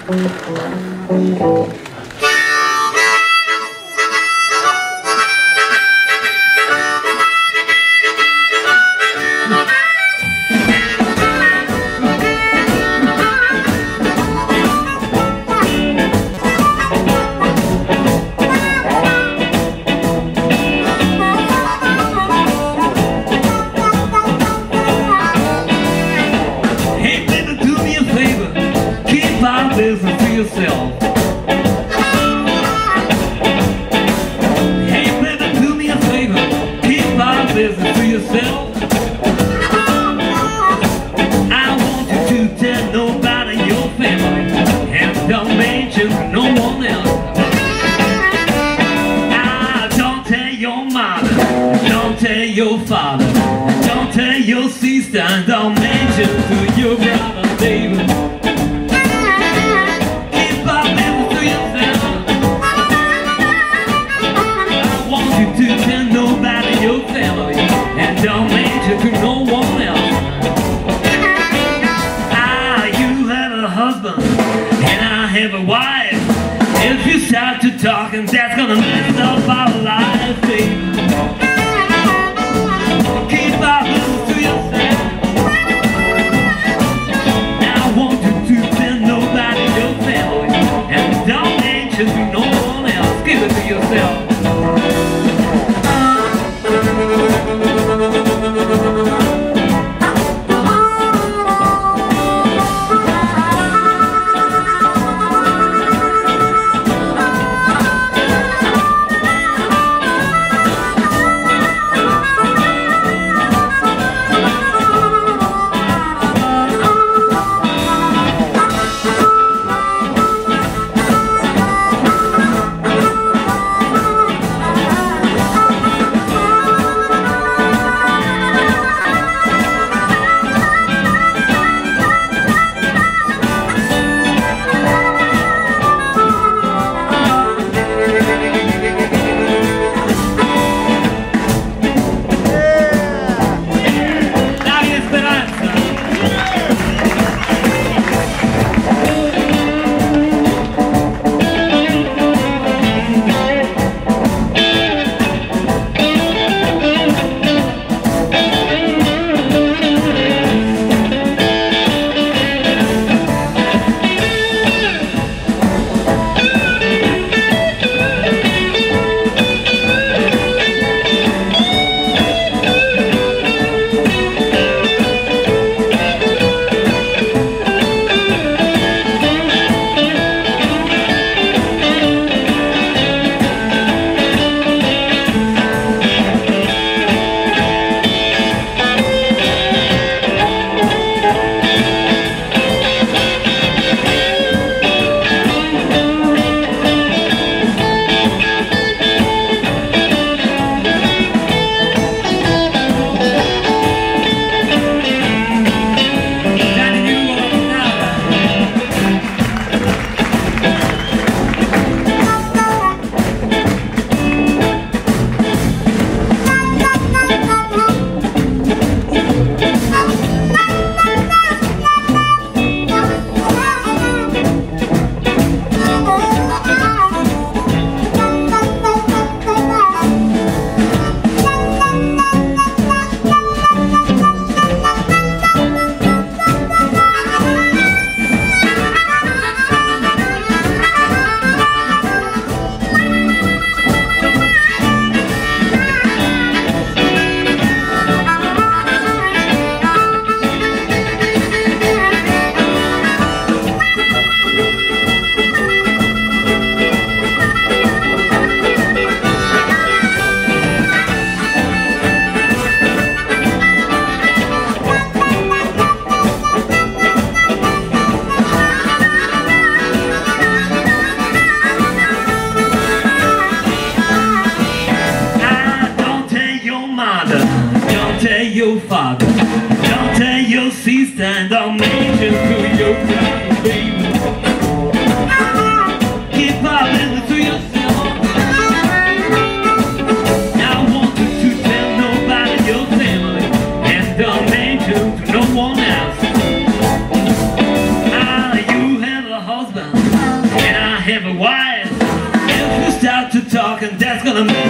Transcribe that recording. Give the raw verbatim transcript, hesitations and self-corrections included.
Listen to yourself. Hey, baby, do me a favor. Keep on listening to yourself. I want you to tell nobody your family, and don't mention no one else. Ah, don't tell your mother, don't tell your father, don't tell your sister, and don't mention to your brother, baby. Don't mention to no one else. Ah, you have a husband and I have a wife. If you start to talk, and that's gonna mess up our life, baby. Keep on listening to yourself. Now I want you to tell nobody your family, and don't mention to no one else. Give it to yourself. your father. Don't tell your sister and don't mention to your brother, baby. Keep on living to yourself. Now I want you to tell nobody your family and don't mention to no one else. Ah, you have a husband gonna make